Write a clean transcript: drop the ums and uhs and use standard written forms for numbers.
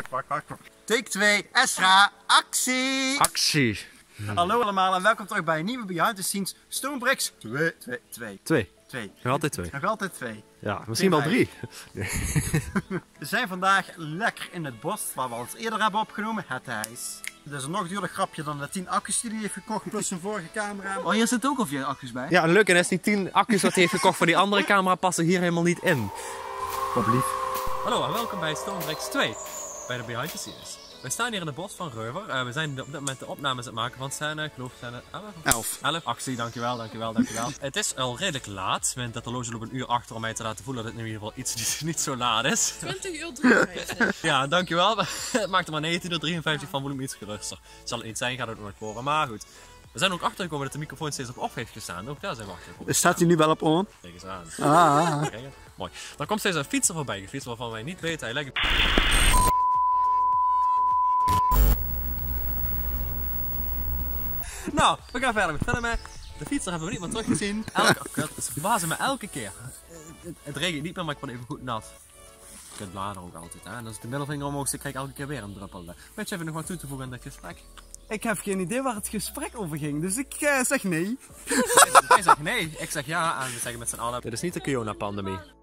Wacht. Take 2, Esra, actie! Actie! Hallo allemaal en welkom terug bij een nieuwe Behind the Scenes Stonebricks 2. Nog altijd 2. Nog altijd 2. Ja, misschien wel 3. We zijn vandaag lekker in het bos waar we al eens eerder hebben opgenomen, het ijs. Dit is een nog duurder grapje dan de 10 accu's die hij heeft gekocht plus zijn vorige camera. Oh, hier zitten ook al 4 accu's bij? Ja, leuk. En is die 10 accu's wat hij heeft gekocht voor die andere camera passen hier helemaal niet in. Wat lief. Hallo en welkom bij Stonebricks 2, bij de Behind the Scenes. We staan hier in het bos van Reuver. We zijn op dit moment de opnames aan het maken, want het zijn, ik geloof, zijn er 11? 11. Actie, dankjewel. Het is al redelijk laat, met dat horloge loopt een uur achter om mij te laten voelen dat het in ieder geval iets niet zo laat is. 20 uur 53. Ja, dankjewel. Het maakt er maar 19 uur 53 van volume iets geruster. Zal het niet zijn, gaat het nooit horen, maar goed. We zijn ook achtergekomen dat de microfoon steeds op off heeft gestaan. Ook daar zijn we achtergekomen. Staat hij nu wel op on? Kijk eens aan. Ah. Mooi. Dan komt steeds een fietser voorbij, een fietser waarvan wij niet weten, hij lijkt... Nou, we gaan verder met filmen. De fietser hebben we niet meer teruggezien. Het verbazen me elke keer. Het regent niet meer, maar ik word even goed nat. Je kunt bladeren ook altijd. Hè? En als ik de middelvinger omhoog zit, krijg ik elke keer weer een druppel. Weet je even nog wat toe te voegen aan dit gesprek? Ik heb geen idee waar het gesprek over ging, dus ik zeg nee. Hij zegt nee, ik zeg ja en we zeggen met z'n allen. Dit is niet de corona-pandemie.